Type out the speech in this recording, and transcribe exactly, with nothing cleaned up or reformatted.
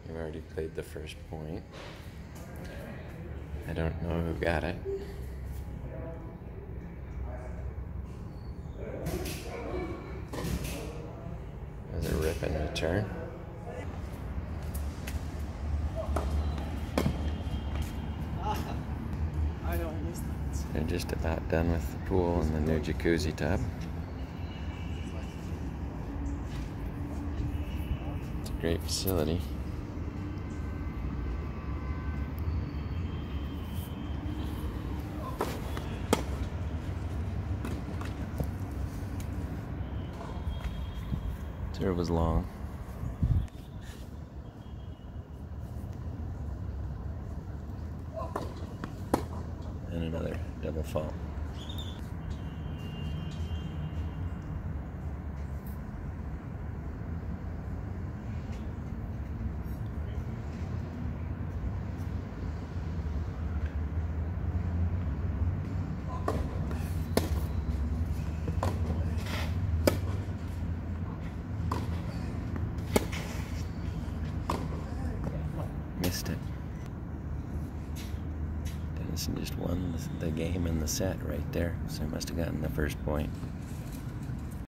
We've already played the first point. I don't know who got it. There's a rip in return. I know I missed that. They're just about done with the pool and the new jacuzzi tub. It's a great facility. Serve was long. And another double fault. Missed it. Dennison just won the game in the set right there, so he must have gotten the first point.